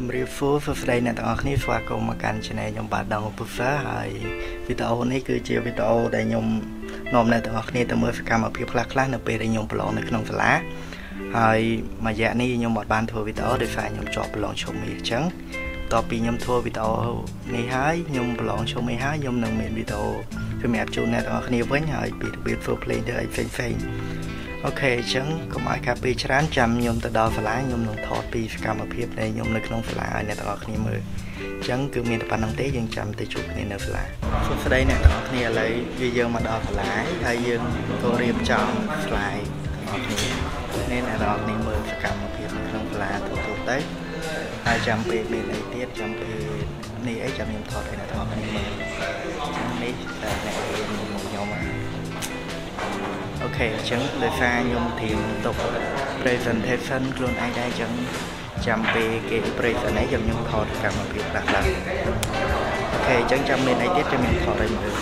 ជំរាបសួរស្ដីអ្នកទាំងអស់គ្នាស្វាគមន៍មកកាន់ Channel ខ្ញុំបាទដងពុសាហើយវីដេអូនេះគឺជាវីដេអូដែលខ្ញុំនាំអ្នកទាំងអស់គ្នាទៅមើលសកម្មភាពខ្លះៗនៅពេលដែលខ្ញុំប្រឡងនៅក្នុងសាលាហើយមួយរយៈនេះខ្ញុំអត់បានធ្វើវីដេអូដោយសារខ្ញុំជាប់ប្រឡងឈុំមេអញ្ចឹងតទៅពីខ្ញុំធ្វើវីដេអូនេះហើយខ្ញុំប្រឡងឈុំមេហើយខ្ញុំនឹងមានវីដេអូសម្រាប់ជូនអ្នកទាំងអស់គ្នាវិញហើយពីរបៀបធ្វើភ្លេងទៅអីផ្សេងៗអូខេអញ្ចឹងកុំឲ្យកាត់ពេលច្រើនចាំខ្ញុំទៅដល់សាលាខ្ញុំនឹងថតពីសកម្មភាពដែលខ្ញុំនៅក្នុងសាលាឲ្យអ្នកទាំងអស់គ្នាមើលអញ្ចឹងគឺមានតែប៉ុណ្្នឹងទេយើងចាំទៅជួបគ្នានៅសាលាសួស្តីអ្នកទាំងអស់គ្នាឥឡូវយើងមកដល់សាលាហើយយើងក៏រៀបចំ slide ទាំងអស់គ្នានេះអ្នកទាំងអស់គ្នាមើលសកម្មភាពនៅក្នុងសាលាទូទៅហើយចាំពេលមានអីទៀតចាំពេលនេះអីចាំខ្ញុំថតឲ្យអ្នកទាំងអស់គ្នាមើលនេះតែអ្នករៀនរបស់ខ្ញុំអូខេអញ្ចឹងដោយសារខ្ញុំត្រៀមទុក presentation ខ្លួនឯងដែរអញ្ចឹងចាំពេលគេ present ឯងខ្ញុំថតកម្មភាពខ្លះៗអូខេអញ្ចឹងចាំមានអីទៀតចាំខ្ញុំថតឲ្យមើល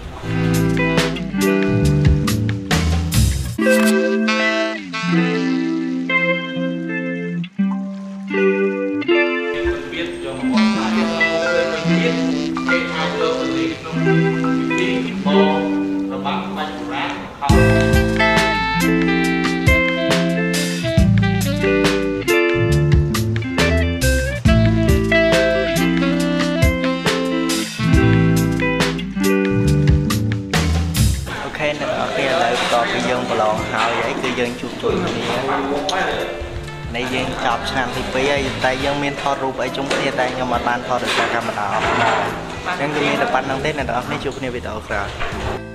ពីយើងប្រឡងហើយអីគឺយើងជួបជុំគ្នានេះយើងចប់ឆ្នាំទី2ហើយតែយើងមានថតរូបអីជុំគ្នាតែខ្ញុំអត់បានថតដោយសារកាមេរ៉ាអត់ដែរអញ្ចឹងគឺមានតែប៉ុណ្្នឹងទេអ្នកទាំងអស់គ្នាជួបគ្នាវីដេអូក្រោយ